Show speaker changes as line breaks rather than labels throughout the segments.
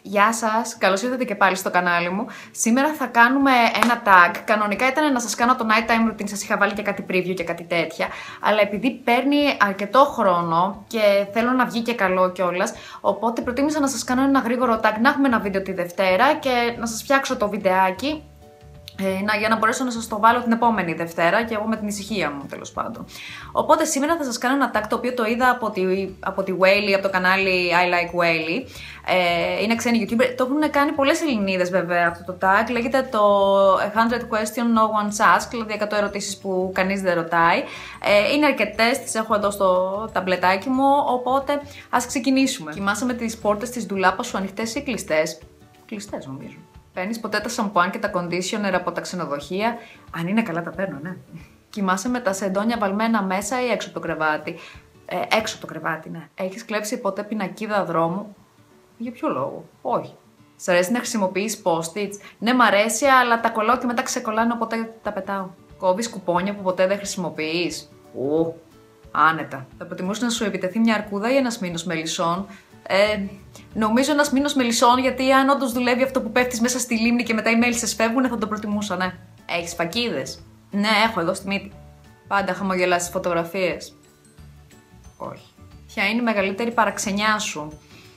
Γεια σας, καλώς ήρθατε και πάλι στο κανάλι μου. Σήμερα θα κάνουμε ένα tag. Κανονικά ήταν να σας κάνω το nighttime routine, σας είχα βάλει και κάτι preview και κάτι τέτοια. Αλλά επειδή παίρνει αρκετό χρόνο και θέλω να βγει και καλό κιόλας, οπότε προτίμησα να σας κάνω ένα γρήγορο tag, να έχουμε ένα βίντεο τη Δευτέρα και να σας φτιάξω το βιντεάκι. Για να μπορέσω να σας το βάλω την επόμενη Δευτέρα και εγώ με την ησυχία μου, τέλος πάντων. Οπότε σήμερα θα σας κάνω ένα tag το οποίο το είδα από τη Whaley, από το κανάλι I Like Whaley. Είναι ξένοι YouTuber, το έχουν κάνει πολλές Ελληνίδες βέβαια αυτό το tag. Λέγεται το 100 question no one asks, δηλαδή 100 ερωτήσεις που κανείς δεν ρωτάει. Είναι αρκετές, τις έχω εδώ στο ταμπλετάκι μου, οπότε ας ξεκινήσουμε. Κοιμάσαι με τις πόρτες της ντουλάπας σου ανοιχτές ή κλειστές? Κλειστές νομίζω. Παίρνεις ποτέ τα σαμπουάν και τα conditioner από τα ξενοδοχεία? Αν είναι καλά τα παίρνω, ναι. Κοιμάσαι με τα σεντόνια βαλμένα μέσα ή έξω από το κρεβάτι? Έξω από το κρεβάτι, ναι. Έχεις κλέψει ποτέ πινακίδα δρόμου? Για ποιο λόγο? Όχι. Σ' αρέσει να χρησιμοποιείς post-its? Ναι, μ' αρέσει, αλλά τα κολλάω και μετά ξεκολλάνε, οπότε τα πετάω. Κόβεις κουπόνια που ποτέ δεν χρησιμοποιείς? Άνετα. Θα προτιμούσα να σου επιτεθεί μια αρκούδα ή ένας μήνος μελισσών? Νομίζω ένας μήνος μελισσών, γιατί αν όντως δουλεύει αυτό που πέφτεις μέσα στη λίμνη και μετά οι μέλισσες φεύγουν, θα το προτιμούσα, ναι. Έχεις φακίδες? Ναι, έχω εδώ στη μύτη. Πάντα χαμογελάς στις φωτογραφίες? Όχι. Ποια είναι η μεγαλύτερη παραξενιά σου?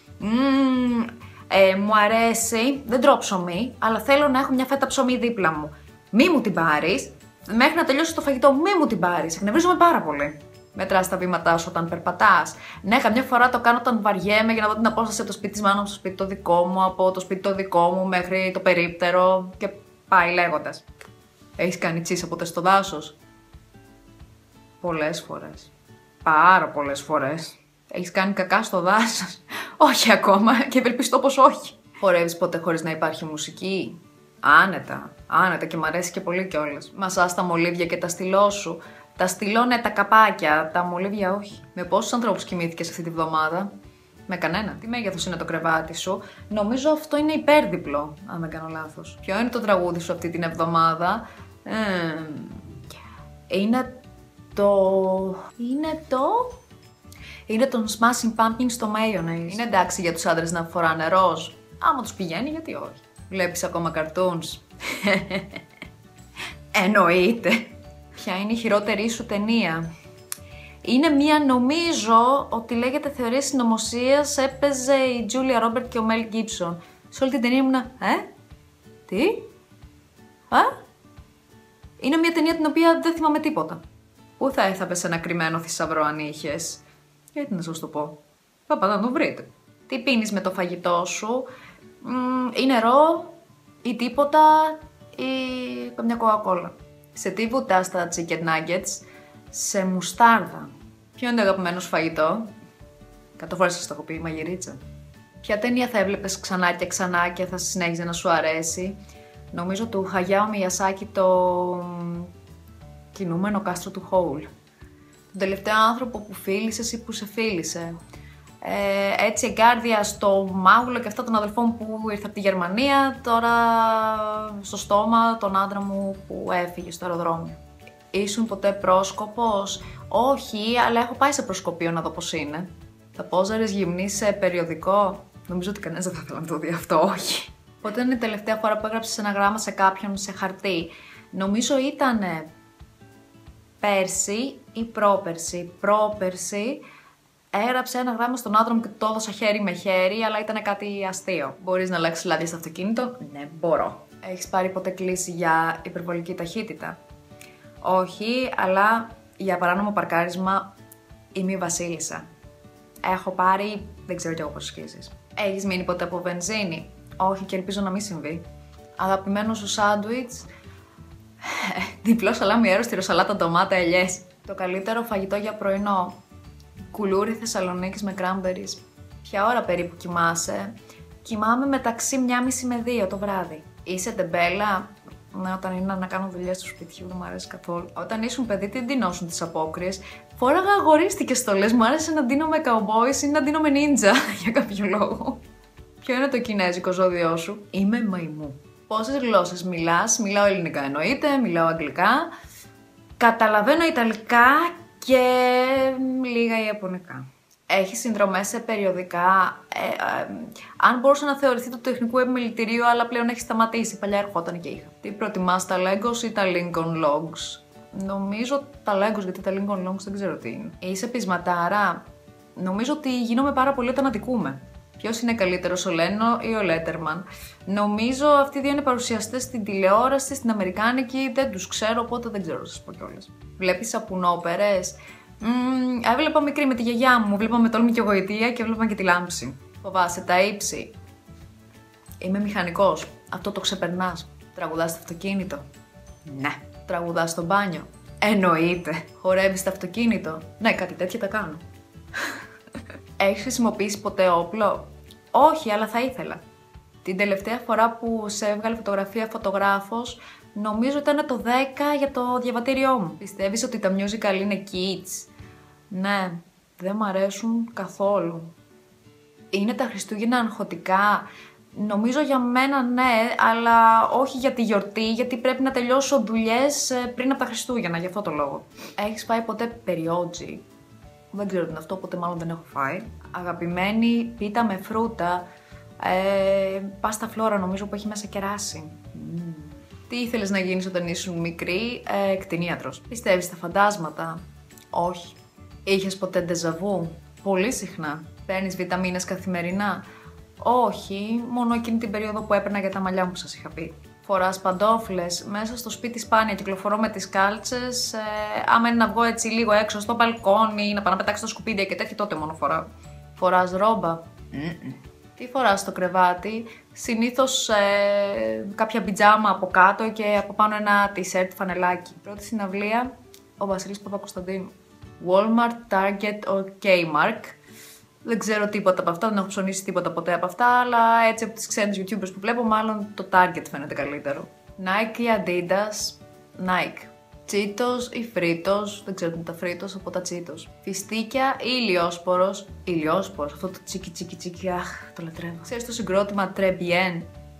Μου αρέσει, δεν τρώω ψωμί, αλλά θέλω να έχω μια φέτα ψωμί δίπλα μου. Μη μου την πάρεις, μέχρι να τελειώσει το φαγητό, μη μου την πάρεις. Εκνευρίζομαι πάρα πολύ. Μετράς τα βήματά σου όταν περπατάς? Ναι, καμιά φορά το κάνω όταν βαριέμαι για να δω την απόσταση από το σπίτι της μάνας μου στο σπίτι το δικό μου, από το σπίτι το δικό μου μέχρι το περίπτερο και πάει λέγοντας. Έχεις κάνει τσίσα ποτέ στο δάσος? Πολλές φορές. Πάρα πολλές φορές. Έχεις κάνει κακά στο δάσος? Όχι ακόμα και ευελπιστώ πως όχι. Χορεύεις ποτέ χωρίς να υπάρχει μουσική? Άνετα και μ' αρέσει και πολύ κιόλας. Μασάς τα μολύβια και τα στυλό σου? Τα στυλό, ναι, τα καπάκια, τα μολύβια όχι. Με πόσους ανθρώπους κοιμήθηκες αυτή τη βδομάδα? Με κανένα. Τι μέγεθος είναι το κρεβάτι σου? Νομίζω αυτό είναι υπέρδιπλο, αν δεν κάνω λάθος. Ποιο είναι το τραγούδι σου αυτή την εβδομάδα? Είναι τον Smashing Pumpkins στο Mayonnaise. Είναι εντάξει για τους άντρες να φοράνε ροζ? Άμα τους πηγαίνει, γιατί όχι. Βλέπεις ακόμα cartoons? Εννοείται. Ποια είναι η χειρότερη σου ταινία? Είναι μία, νομίζω ότι λέγεται Θεωρίες Συνωμοσίας, έπαιζε η Τζούλια Ρόμπερτ και ο Μέλ Γκίψον. Σε όλη την ταινία ήμουνα, τι? Είναι μία ταινία την οποία δεν θυμάμαι τίποτα. Πού θα έθαπες ένα κρυμμένο θησαυρό αν είχες? Γιατί να σας το πω. Θα πάτε να το βρείτε. Τι πίνεις με το φαγητό σου? Ή νερό, ή τίποτα, ή καμιά κοκακόλα. Σε τι βουτάς τα chicken nuggets? Σε μουστάρδα. Ποιο είναι το αγαπημένο σου φαγητό? 100 φορές σας το έχω πει, μαγειρίτσα. Ποια ταινία θα έβλεπες ξανά και ξανά και θα συνέχιζε να σου αρέσει? Νομίζω του Χαγιάο Μιασάκη το κινούμενο κάστρο του Χόουλ. Τον τελευταίο άνθρωπο που φίλησες ή που σε φίλησε? Έτσι εγκάρδια στο μάγουλο και αυτά των αδελφών μου που ήρθε από τη Γερμανία, τώρα στο στόμα τον άντρα μου που έφυγε στο αεροδρόμιο. Ήσουν ποτέ πρόσκοπος? Όχι, αλλά έχω πάει σε προσκοπείο να δω πώς είναι. Θα πόζαρες γυμνή σε περιοδικό? Νομίζω ότι κανένας δεν θα ήθελε να το δει αυτό, όχι. Πότε είναι η τελευταία φορά που έγραψες ένα γράμμα σε κάποιον σε χαρτί? Νομίζω ήτανε πέρσι ή πρόπερσι. Πρόπερσι. Έγραψε ένα γράμμα στον άντρα μου και το έδωσα χέρι με χέρι, αλλά ήταν κάτι αστείο. Μπορείς να αλλάξεις λάδια στο αυτοκίνητο? Ναι, μπορώ. Έχεις πάρει ποτέ κλήση για υπερβολική ταχύτητα? Όχι, αλλά για παράνομο παρκάρισμα είμαι η βασίλισσα. Έχω πάρει, δεν ξέρω κι εγώ πόσες κλήσεις. Έχεις μείνει ποτέ από βενζίνη? Όχι και ελπίζω να μην συμβεί. Αγαπημένο σου σάντουιτς? Διπλό σαλάμι έρωστη, ροσαλάτα, ντομάτα, ελιές. Το καλύτερο φαγητό για πρωινό? Κουλούρι Θεσσαλονίκης με κράμπερις. Ποια ώρα περίπου κοιμάσαι? Κοιμάμαι μεταξύ 1:30 με 2 το βράδυ. Είσαι τεμπέλα? Ναι, όταν είναι να κάνω δουλειές του σπιτιού δεν μου αρέσει καθόλου. Όταν ήσουν παιδί, τι ντυνώσουν τις απόκριες? Φόραγα αγορίστικες στολές. Μου άρεσε να ντύνω με cowboys ή να ντύνω με ninja για κάποιο λόγο. Ποιο είναι το κινέζικο ζώδιό σου? Είμαι μαϊμού. Πόσες γλώσσες μιλάς? Μιλάω ελληνικά εννοείται, μιλάω αγγλικά. Καταλαβαίνω ιταλικά και λίγα ιαπωνικά. Έχει συνδρομές σε περιοδικά. Αν μπορούσε να θεωρηθεί του τεχνικού επιμελητηρίου, αλλά πλέον έχει σταματήσει. Παλιά ερχόταν και είχα. Τι προτιμάς, τα Legos ή τα Lincoln Logs? Νομίζω τα Legos, γιατί τα Lincoln Logs δεν ξέρω τι είναι. Είσαι πεισματάρα? Νομίζω ότι γίνομαι πάρα πολύ όταν αδικούμε. Ποιος είναι καλύτερος, ο Λένο ή ο Λέτερμαν? Νομίζω αυτοί οι δύο είναι παρουσιαστές στην τηλεόραση, στην αμερικάνικη, δεν τους ξέρω, οπότε δεν ξέρω να σας πω κιόλας. Βλέπεις σαπουνόπερες? Έβλεπα μικρή με τη γιαγιά μου, βλέπα με τόλμη και γοητεία και έβλεπα και τη λάμψη. Φοβάσαι τα ύψη? Είμαι μηχανικός. Αυτό το ξεπερνάς. Τραγουδάς στο αυτοκίνητο? Ναι. Τραγουδάς στο μπάνιο? Εννοείται. Χορεύεις στο αυτοκίνητο? Ναι, κάτι τέτοια τα κάνω. Έχεις χρησιμοποιήσει ποτέ όπλο? Όχι, αλλά θα ήθελα. Την τελευταία φορά που σε έβγαλε φωτογραφία φωτογράφος, νομίζω ήταν το 10 για το διαβατήριό μου. Πιστεύεις ότι τα musical είναι kids? Ναι, δεν μ' αρέσουν καθόλου. Είναι τα Χριστούγεννα αγχωτικά? Νομίζω για μένα ναι, αλλά όχι για τη γιορτή, γιατί πρέπει να τελειώσω δουλειές πριν από τα Χριστούγεννα, γι' αυτό το λόγο. Έχεις φάει ποτέ περιότζι? Δεν ξέρω τι είναι αυτό, οπότε μάλλον δεν έχω φάει. Αγαπημένη πίτα με φρούτα? Πάστα φλόρα, νομίζω που έχει μέσα κεράσι. Τι ήθελες να γίνεις όταν ήσουν μικρή? Κτηνίατρος. Πιστεύεις στα φαντάσματα? Όχι. Είχες ποτέ ντεζαβού? Πολύ συχνά. Παίρνεις βιταμίνες καθημερινά? Όχι, μόνο εκείνη την περίοδο που έπαιρνα για τα μαλλιά μου που σας είχα πει. Φοράς παντόφλες? Μέσα στο σπίτι σπάνια κυκλοφορώ με τις κάλτσες. Άμα είναι να βγω έτσι λίγο έξω στο μπαλκόνι, να πάω να πετάξω τα σκουπίδια και τέτοια, τότε μόνο φοράω. Φοράς ρόμπα? Τι φοράς στο κρεβάτι? Συνήθως κάποια πιτζάμα από κάτω και από πάνω ένα t-shirt φανελάκι. Πρώτη συναυλία, ο Βασίλης Παπακοσταντίνου. Walmart, Target or Kmart? Δεν ξέρω τίποτα από αυτά, δεν έχω ψωνίσει τίποτα ποτέ από αυτά, αλλά έτσι από τις ξένες YouTubers που βλέπω, μάλλον το Target φαίνεται καλύτερο. Nike ή Adidas? Nike. Cheetos ή Fritos? Δεν ξέρω τι είναι τα Fritos, από τα Cheetos. Φιστίκια ή ηλιόσπορος? Ηλιόσπορος, αυτό το τσίκι τσίκι τσίκι, αχ, το λατρεύω. Ξέρεις το συγκρότημα Très Bien?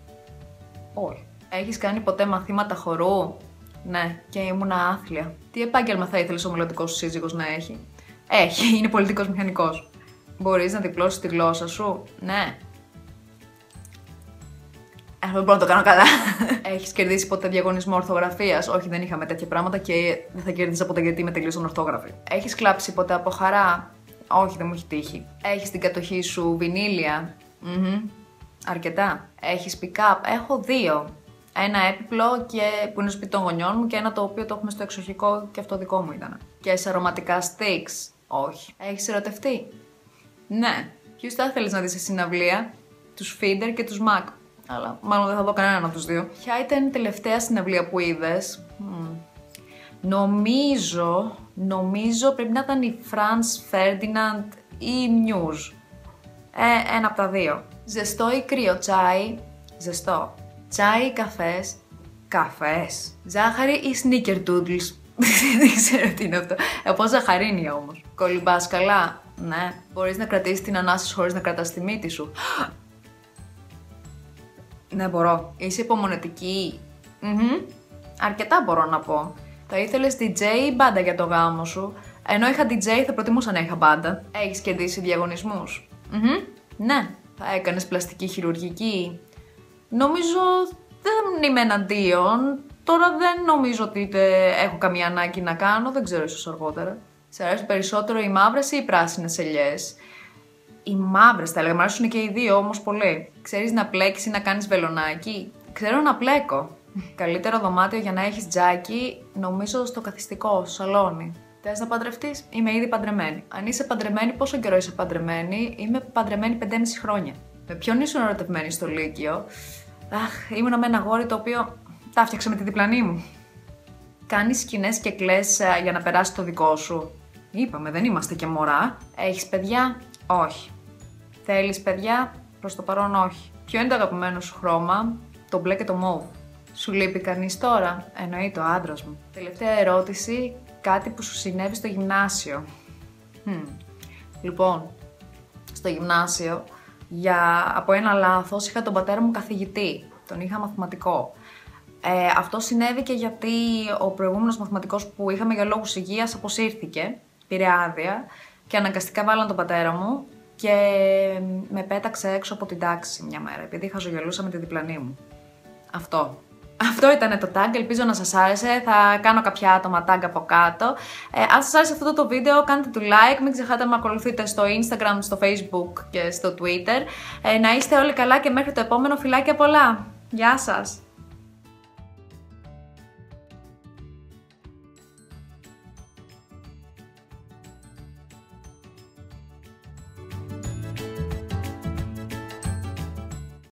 Όχι. Έχεις κάνει ποτέ μαθήματα χορού? Ναι, και ήμουνα άθλια. Τι επάγγελμα θα ήθελες ο μελλοντικός σου σύζυγος να έχει? Έχει, είναι πολιτικός μηχανικός. Μπορείς να διπλώσεις τη γλώσσα σου? Ναι. Δεν μπορώ να το κάνω καλά. Έχεις κερδίσει ποτέ διαγωνισμό ορθογραφίας? Όχι, δεν είχαμε τέτοια πράγματα και δεν θα κέρδιζα ποτέ γιατί είμαι τελείως ορθόγραφη. Έχεις κλάψει ποτέ από χαρά? Όχι, δεν μου έχει τύχει. Έχεις στην κατοχή σου βινίλια? Αρκετά. Έχεις pick-up? Έχω δύο. Ένα έπιπλο που είναι στο σπίτι των γονιών μου και ένα το οποίο το έχουμε στο εξοχικό και αυτό δικό μου ήταν. Και σε αρωματικά sticks? Όχι. Έχεις ερωτευτεί? Ναι. Ποιους θα ήθελες να δεις σε συναυλία? Τους Feeder και τους Mac. Αλλά μάλλον δεν θα δω κανέναν από τους δύο. Ποια ήταν η τελευταία συναυλία που είδες? Νομίζω πρέπει να ήταν η Franz Ferdinand ή η Muse. Ένα από τα δύο. Ζεστό ή κρύο τσάι? Ζεστό. Τσάι ή καφές? Καφές. Ζάχαρη ή snickerdoodles? Δεν ξέρω τι είναι αυτό. Από ζαχαρίνια όμως. Κολυμπάς καλά? Ναι. Μπορείς να κρατήσεις την ανάσα χωρίς να κρατάς τη μύτη σου? Ναι, μπορώ. Είσαι υπομονετική? Αρκετά μπορώ να πω. Θα ήθελες DJ ή μπάντα για το γάμο σου? Ενώ είχα DJ θα προτιμούσα να είχα μπάντα. Έχεις κερδίσει διαγωνισμούς? Ναι. Θα έκανες πλαστική χειρουργική? Νομίζω δεν είμαι εναντίον. Τώρα δεν νομίζω ότι έχω καμία ανάγκη να κάνω, δεν ξέρω, ίσως αργότερα. Σε αρέσουν περισσότερο οι μαύρες ή οι πράσινες ελιές? Οι μαύρες θα έλεγα, μου αρέσουν και οι δύο όμως πολύ. Ξέρεις να πλέκεις ή να κάνεις βελονάκι? Ξέρω να πλέκω. Καλύτερο δωμάτιο για να έχεις τζάκι, νομίζω στο καθιστικό, στο σαλόνι. Θες να παντρευτείς? Είμαι ήδη παντρεμένη. Αν είσαι παντρεμένη, πόσο καιρό είσαι παντρεμένη? Είμαι παντρεμένη 5,5 χρόνια. Με ποιον ήσουν ερωτευμένη στο Λύκειο? Ήμουνα με ένα αγόρι το οποίο τα φτιάξα με τη διπλανή μου. Κάνεις σκηνές και κλαις για να περάσει το δικό σου? Είπαμε, δεν είμαστε και μωρά. Έχεις παιδιά? Όχι. Θέλεις παιδιά? Προς το παρόν όχι. Ποιο είναι το αγαπημένο σου χρώμα? Το μπλε και το μόβ. Σου λείπει κανείς τώρα? Εννοείται ο άντρας μου. Τελευταία ερώτηση, κάτι που σου συνέβη στο γυμνάσιο. Λοιπόν, στο γυμνάσιο, από ένα λάθος είχα τον πατέρα μου καθηγητή. Τον είχα μαθηματικό. Αυτό συνέβη και γιατί ο προηγούμενος μαθηματικός που είχαμε για λόγους υγείας αποσύρθηκε, πήρε άδεια και αναγκαστικά βάλαν τον πατέρα μου και με πέταξε έξω από την τάξη μια μέρα, επειδή χαζογελούσα με τη διπλανή μου. Αυτό ήταν το tag, ελπίζω να σας άρεσε, θα κάνω κάποια άτομα tag από κάτω. Αν σας άρεσε αυτό το βίντεο κάντε το like, μην ξεχάσετε να με ακολουθείτε στο Instagram, στο Facebook και στο Twitter. Να είστε όλοι καλά και μέχρι το επόμενο, φιλάκια πολλά. Γεια σας!